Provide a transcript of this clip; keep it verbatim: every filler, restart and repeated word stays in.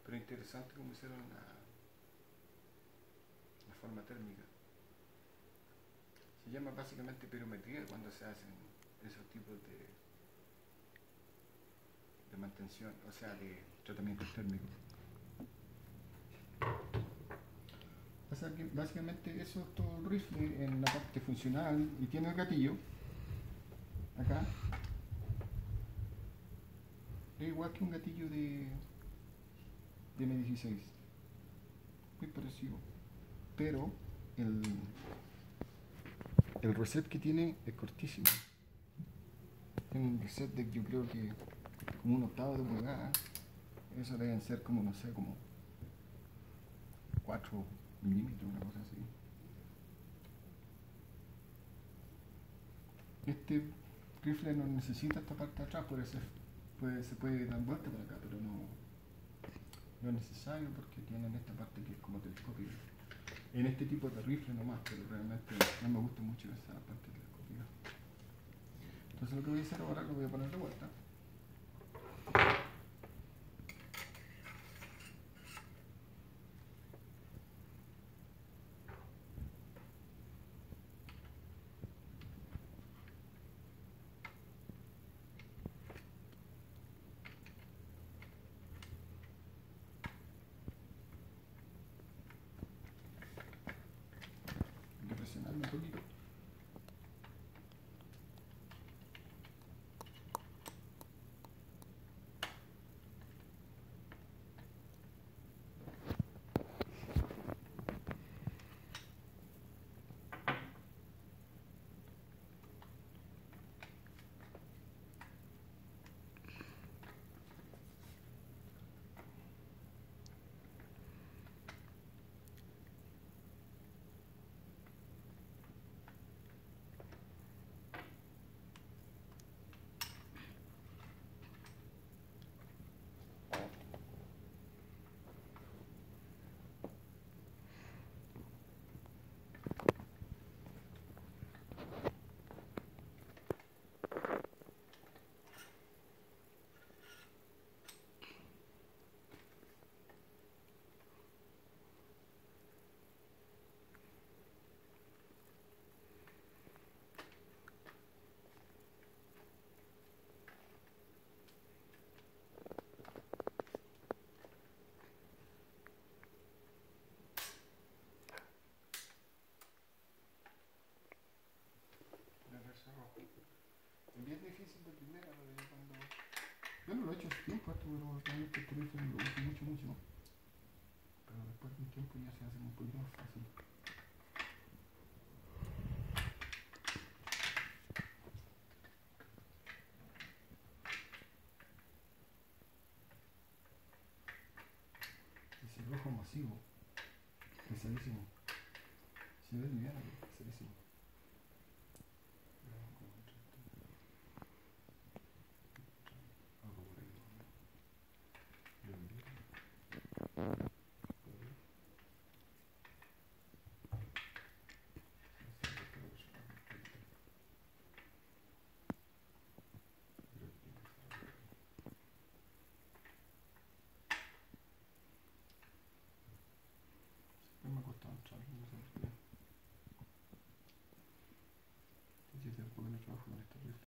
Pero interesante cómo hicieron la, la forma térmica. Se llama básicamente pirometría cuando se hacen esos tipos de, de mantención, o sea, de tratamiento térmico. O sea que básicamente eso es todo el rifle en la parte funcional y tiene el gatillo acá. Es igual que un gatillo de, de M dieciséis, muy parecido, pero el, el reset que tiene es cortísimo. Tiene un reset de yo creo que como un octavo de pulgada. Eso deben ser como, no sé, como cuatro milímetros, una cosa así. Este rifle no necesita esta parte de atrás, por eso puede, se puede dar vuelta para acá, pero no, no es necesario porque tienen esta parte que es como telescópica. En este tipo de rifle nomás, pero realmente no me gusta mucho esa parte telescópica. Entonces lo que voy a hacer ahora lo voy a poner de vuelta. Voy a presionar un poquito. Es bien difícil de primera, pero yo cuando... Yo no lo he hecho hace tiempo esto, pero realmente este rifle no lo uso mucho, mucho. Pero después de un tiempo ya se hace un poquito más fácil. Ese rojo masivo, pesadísimo. Se ve liviano, pero pesadísimo. Algo por ahí, ¿no? Me ha costado entrar, no sé por qué. Entonces, después no trabajo con esta rifle.